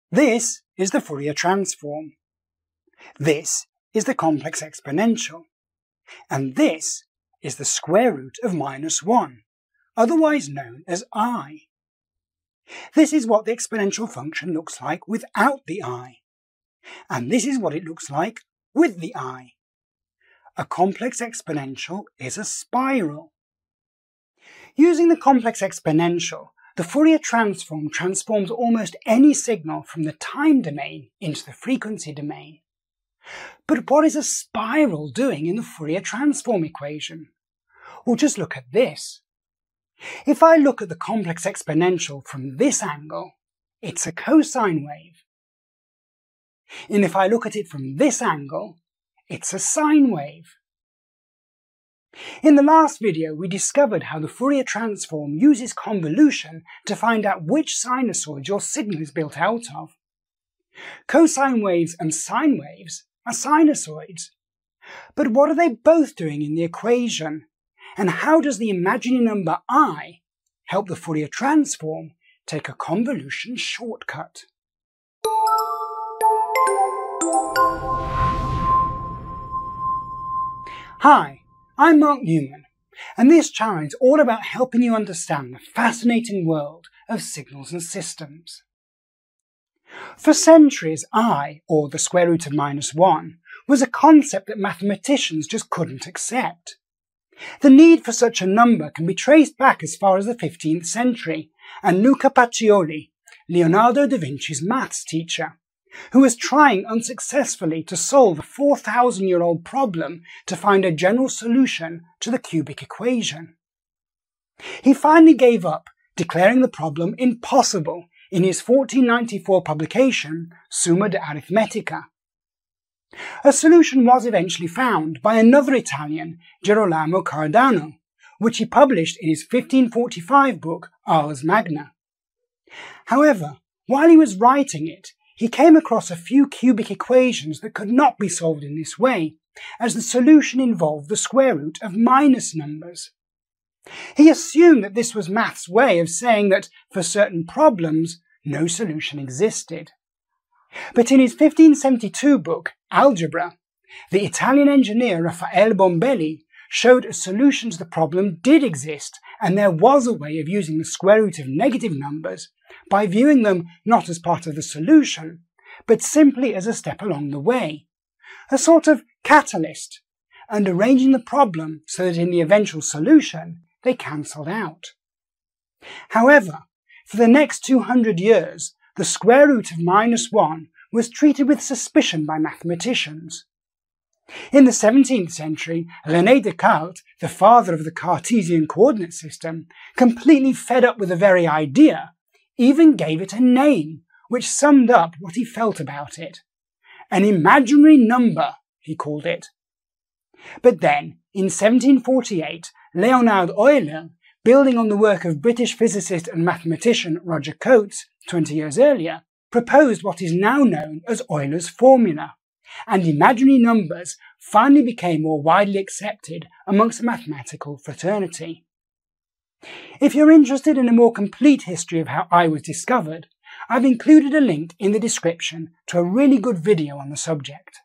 This is the Fourier Transform. This is the complex exponential. And this is the square root of -1, otherwise known as I. This is what the exponential function looks like without the I. And this is what it looks like with the I. A complex exponential is a spiral. Using the complex exponential, the Fourier transform transforms almost any signal from the time domain into the frequency domain. But what is a spiral doing in the Fourier transform equation? Well, just look at this. If I look at the complex exponential from this angle, it's a cosine wave. And if I look at it from this angle, it's a sine wave. In the last video, we discovered how the Fourier transform uses convolution to find out which sinusoid your signal is built out of. Cosine waves and sine waves are sinusoids. But what are they both doing in the equation? And how does the imaginary number I help the Fourier transform take a convolution shortcut? Hi, I'm Mark Newman, and this channel is all about helping you understand the fascinating world of signals and systems. For centuries, I, or the square root of -1, was a concept that mathematicians just couldn't accept. The need for such a number can be traced back as far as the 15th century, and Luca Pacioli, Leonardo da Vinci's maths teacher, who was trying unsuccessfully to solve a 4,000-year-old problem to find a general solution to the cubic equation. He finally gave up, declaring the problem impossible in his 1494 publication, Summa de Arithmetica. A solution was eventually found by another Italian, Girolamo Cardano, which he published in his 1545 book, Ars Magna. However, while he was writing it, he came across a few cubic equations that could not be solved in this way, as the solution involved the square root of minus numbers. He assumed that this was math's way of saying that, for certain problems, no solution existed. But in his 1572 book, Algebra, the Italian engineer Raffaele Bombelli showed a solution to the problem did exist, and there was a way of using the square root of negative numbers by viewing them not as part of the solution, but simply as a step along the way, a sort of catalyst, and arranging the problem so that in the eventual solution they cancelled out. However, for the next 200 years, the square root of -1 was treated with suspicion by mathematicians. In the 17th century, René Descartes, the father of the Cartesian coordinate system, completely fed up with the very idea, even gave it a name, which summed up what he felt about it. An imaginary number, he called it. But then, in 1748, Leonhard Euler, building on the work of British physicist and mathematician Roger Coates 20 years earlier, proposed what is now known as Euler's formula, and imaginary numbers finally became more widely accepted amongst the mathematical fraternity. If you're interested in a more complete history of how I was discovered, I've included a link in the description to a really good video on the subject.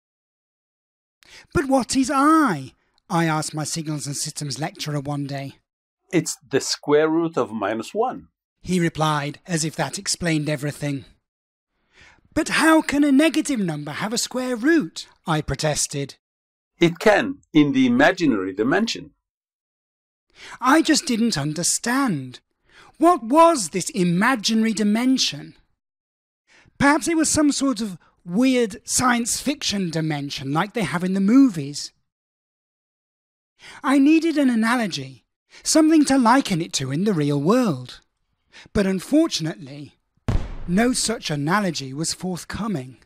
But what is I asked my signals and systems lecturer one day. It's the square root of -1. He replied, as if that explained everything. But how can a negative number have a square root? I protested. It can, in the imaginary dimension. I just didn't understand. What was this imaginary dimension? Perhaps it was some sort of weird science fiction dimension like they have in the movies. I needed an analogy, something to liken it to in the real world. But unfortunately, no such analogy was forthcoming.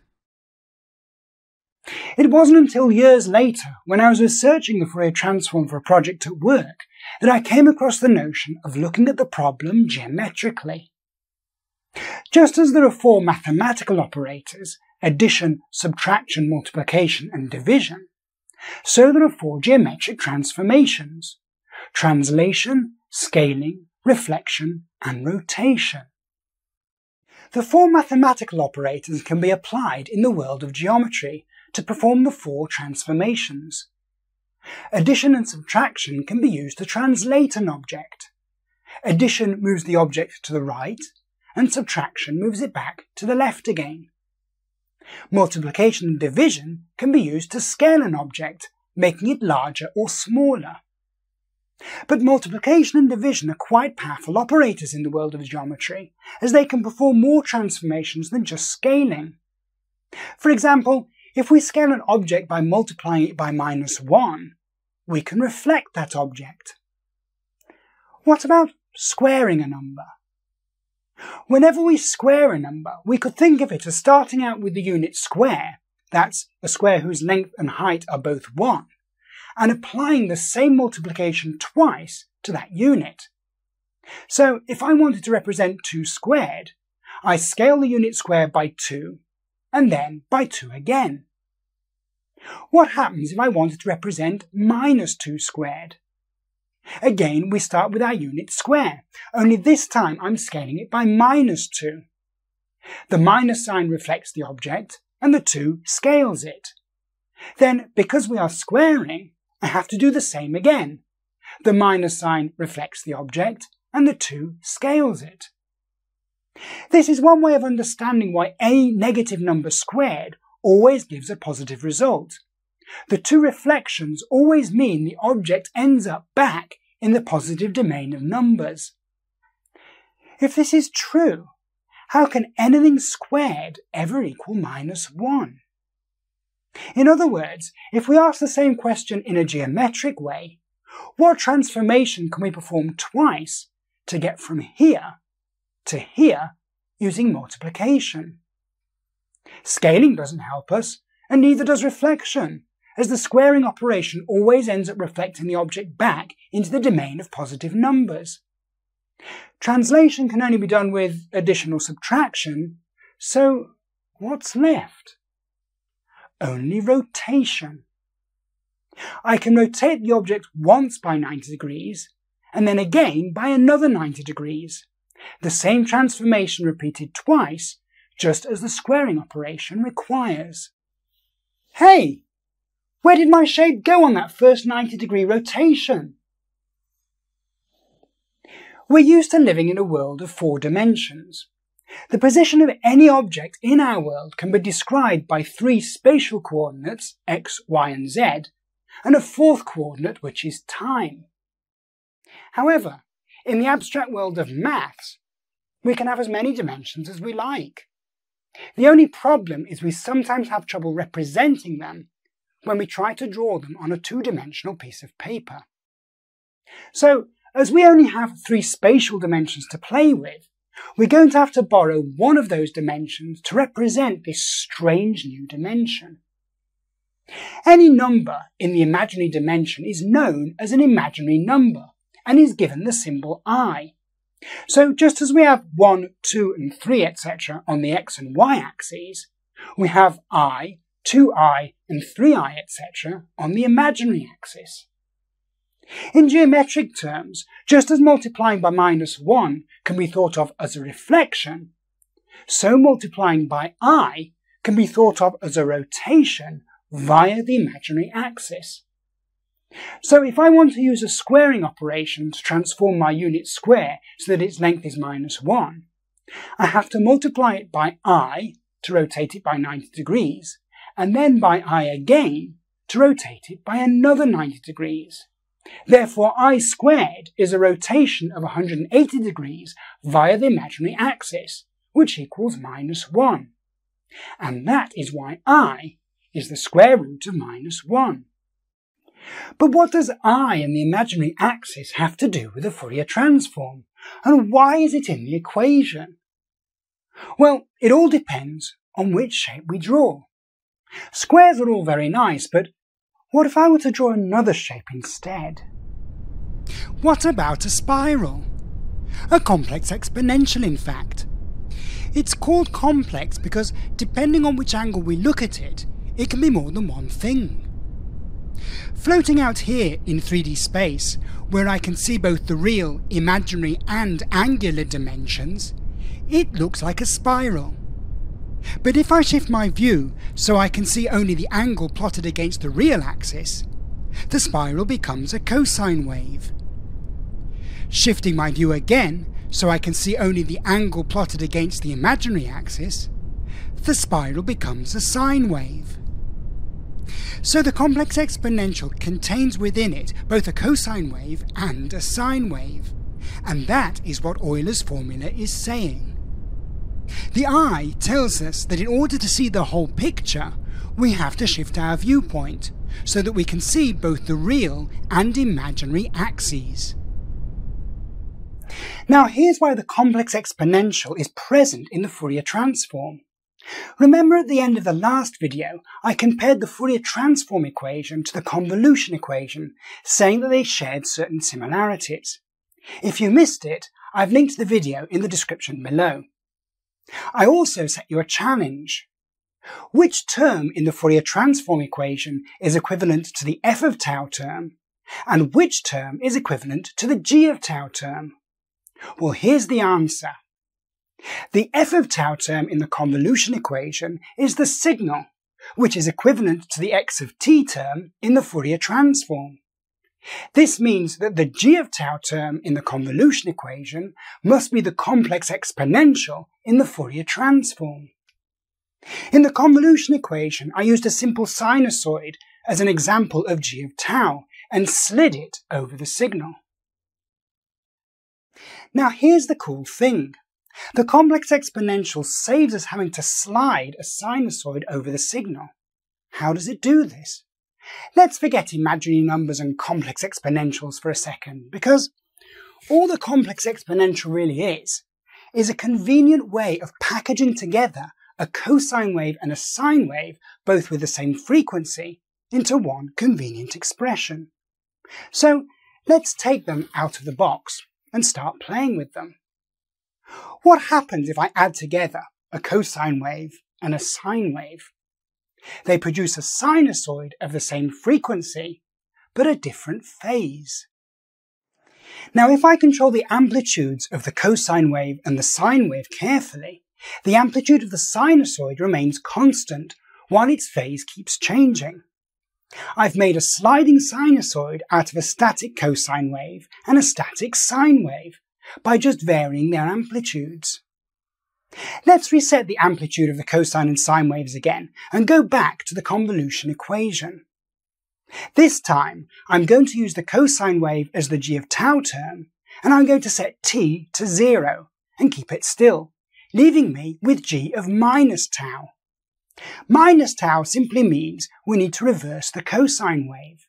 It wasn't until years later, when I was researching the Fourier transform for a project at work, that I came across the notion of looking at the problem geometrically. Just as there are 4 mathematical operators, addition, subtraction, multiplication, and division, so there are 4 geometric transformations: translation, scaling, reflection, and rotation. The four mathematical operators can be applied in the world of geometry to perform the four transformations. Addition and subtraction can be used to translate an object. Addition moves the object to the right, and subtraction moves it back to the left again. Multiplication and division can be used to scale an object, making it larger or smaller. But multiplication and division are quite powerful operators in the world of geometry, as they can perform more transformations than just scaling. For example, if we scale an object by multiplying it by -1, we can reflect that object. What about squaring a number? Whenever we square a number, we could think of it as starting out with the unit square, that's a square whose length and height are both 1, and applying the same multiplication twice to that unit. So if I wanted to represent 2 squared, I scale the unit square by 2, and then by 2 again. What happens if I wanted to represent -2 squared? Again, we start with our unit square, only this time I'm scaling it by -2. The minus sign reflects the object, and the 2 scales it. Then, because we are squaring, I have to do the same again. The minus sign reflects the object, and the 2 scales it. This is one way of understanding why any negative number squared always gives a positive result. The 2 reflections always mean the object ends up back in the positive domain of numbers. If this is true, how can anything squared ever equal -1? In other words, if we ask the same question in a geometric way, what transformation can we perform twice to get from here to here using multiplication? Scaling doesn't help us, and neither does reflection, as the squaring operation always ends up reflecting the object back into the domain of positive numbers. Translation can only be done with addition or subtraction, so what's left? Only rotation. I can rotate the object once by 90 degrees, and then again by another 90 degrees. The same transformation repeated twice, just as the squaring operation requires. Hey! Where did my shape go on that first 90-degree rotation? We're used to living in a world of 4 dimensions. The position of any object in our world can be described by 3 spatial coordinates, x, y, and z, and a 4th coordinate, which is time. However, in the abstract world of maths, we can have as many dimensions as we like. The only problem is we sometimes have trouble representing them when we try to draw them on a 2-dimensional piece of paper. So, as we only have 3 spatial dimensions to play with, we're going to have to borrow one of those dimensions to represent this strange new dimension. Any number in the imaginary dimension is known as an imaginary number and is given the symbol I. So just as we have 1, 2, and 3, etc. on the x and y axes, we have I, 2i, and 3i, etc. on the imaginary axis. In geometric terms, just as multiplying by -1 can be thought of as a reflection, so multiplying by I can be thought of as a rotation via the imaginary axis. So if I want to use a squaring operation to transform my unit square so that its length is -1, I have to multiply it by I to rotate it by 90 degrees, and then by I again to rotate it by another 90 degrees. Therefore, I squared is a rotation of 180 degrees via the imaginary axis, which equals -1. And that is why I is the square root of -1. But what does I and the imaginary axis have to do with the Fourier transform? And why is it in the equation? Well, it all depends on which shape we draw. Squares are all very nice, but what if I were to draw another shape instead? What about a spiral? A complex exponential, in fact. It's called complex because, depending on which angle we look at it, it can be more than one thing. Floating out here in 3D space, where I can see both the real, imaginary and angular dimensions, it looks like a spiral. But if I shift my view so I can see only the angle plotted against the real axis, the spiral becomes a cosine wave. Shifting my view again so I can see only the angle plotted against the imaginary axis, the spiral becomes a sine wave. So the complex exponential contains within it both a cosine wave and a sine wave, and that is what Euler's formula is saying. The eye tells us that in order to see the whole picture, we have to shift our viewpoint so that we can see both the real and imaginary axes. Now here's why the complex exponential is present in the Fourier transform. Remember at the end of the last video, I compared the Fourier transform equation to the convolution equation, saying that they shared certain similarities. If you missed it, I've linked the video in the description below. I also set you a challenge. Which term in the Fourier transform equation is equivalent to the f of tau term, and which term is equivalent to the g of tau term? Well, here's the answer. The f of tau term in the convolution equation is the signal, which is equivalent to the x of t term in the Fourier transform. This means that the g of tau term in the convolution equation must be the complex exponential in the Fourier transform. In the convolution equation, I used a simple sinusoid as an example of g of tau and slid it over the signal. Now here's the cool thing. The complex exponential saves us having to slide a sinusoid over the signal. How does it do this? Let's forget imaginary numbers and complex exponentials for a second, because all the complex exponential really is a convenient way of packaging together a cosine wave and a sine wave, both with the same frequency, into one convenient expression. So let's take them out of the box and start playing with them. What happens if I add together a cosine wave and a sine wave? They produce a sinusoid of the same frequency, but a different phase. Now, if I control the amplitudes of the cosine wave and the sine wave carefully, the amplitude of the sinusoid remains constant while its phase keeps changing. I've made a sliding sinusoid out of a static cosine wave and a static sine wave by just varying their amplitudes. Let's reset the amplitude of the cosine and sine waves again and go back to the convolution equation. This time, I'm going to use the cosine wave as the g of tau term, and I'm going to set t to 0 and keep it still, leaving me with g of minus tau. Minus tau simply means we need to reverse the cosine wave.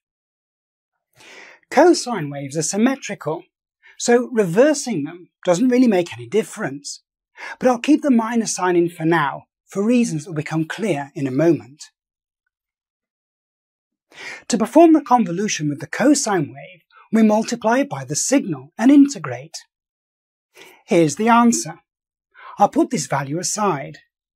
Cosine waves are symmetrical, so reversing them doesn't really make any difference. But I'll keep the minus sign in for now, for reasons that will become clear in a moment. To perform the convolution with the cosine wave, we multiply it by the signal and integrate. Here's the answer. I'll put this value aside.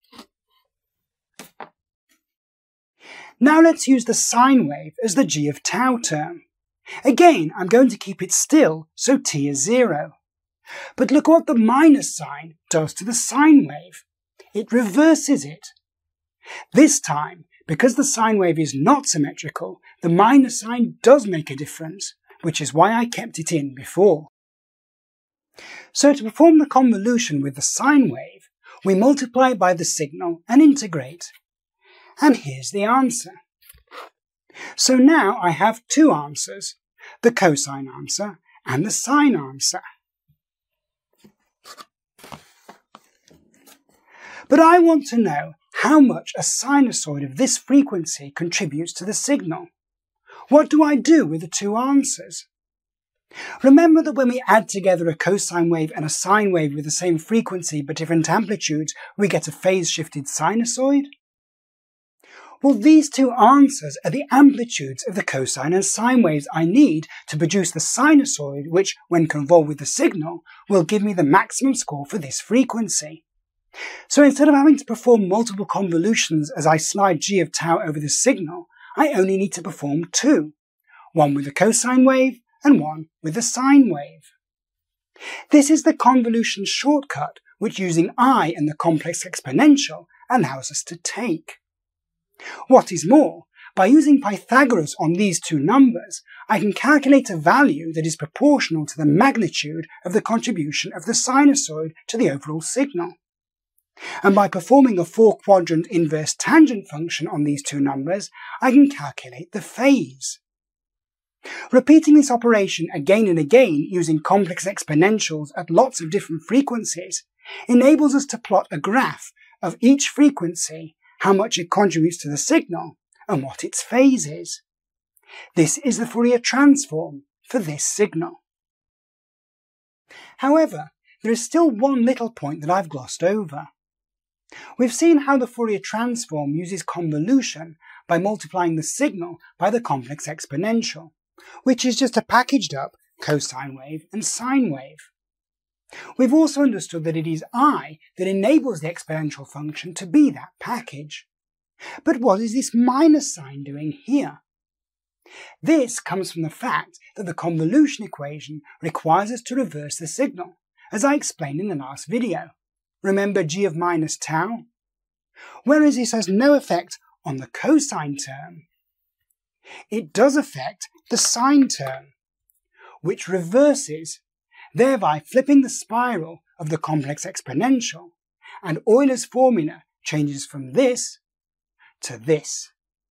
Now let's use the sine wave as the g of tau term. Again, I'm going to keep it still, so t is 0. But look what the minus sign does to the sine wave. It reverses it. This time, because the sine wave is not symmetrical, the minus sign does make a difference, which is why I kept it in before. So to perform the convolution with the sine wave, we multiply by the signal and integrate. And here's the answer. So now I have two answers, the cosine answer and the sine answer. But I want to know how much a sinusoid of this frequency contributes to the signal. What do I do with the two answers? Remember that when we add together a cosine wave and a sine wave with the same frequency but different amplitudes, we get a phase-shifted sinusoid? Well, these two answers are the amplitudes of the cosine and sine waves I need to produce the sinusoid which, when convolved with the signal, will give me the maximum score for this frequency. So instead of having to perform multiple convolutions as I slide g of tau over the signal, I only need to perform two, one with the cosine wave and one with the sine wave. This is the convolution shortcut which using I and the complex exponential allows us to take. What is more, by using Pythagoras on these two numbers, I can calculate a value that is proportional to the magnitude of the contribution of the sinusoid to the overall signal. And by performing a 4-quadrant inverse tangent function on these two numbers, I can calculate the phase. Repeating this operation again and again using complex exponentials at lots of different frequencies enables us to plot a graph of each frequency, how much it contributes to the signal, and what its phase is. This is the Fourier transform for this signal. However, there is still one little point that I've glossed over. We've seen how the Fourier transform uses convolution by multiplying the signal by the complex exponential, which is just a packaged up cosine wave and sine wave. We've also understood that it is I that enables the exponential function to be that package. But what is this minus sign doing here? This comes from the fact that the convolution equation requires us to reverse the signal, as I explained in the last video. Remember g of minus tau? Whereas this has no effect on the cosine term, it does affect the sine term, which reverses, thereby flipping the spiral of the complex exponential, and Euler's formula changes from this to this.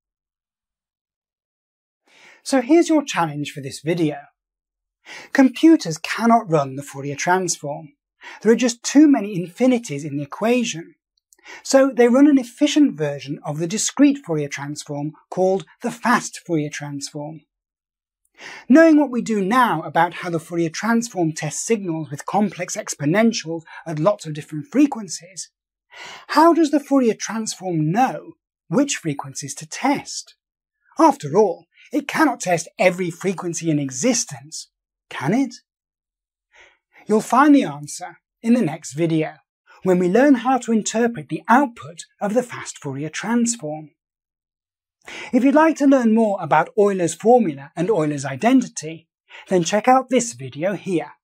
So here's your challenge for this video. Computers cannot run the Fourier transform. There are just too many infinities in the equation. So they run an efficient version of the discrete Fourier transform called the fast Fourier transform. Knowing what we do now about how the Fourier transform tests signals with complex exponentials at lots of different frequencies, how does the Fourier transform know which frequencies to test? After all, it cannot test every frequency in existence, can it? You'll find the answer in the next video, when we learn how to interpret the output of the fast Fourier transform. If you'd like to learn more about Euler's formula and Euler's identity, then check out this video here.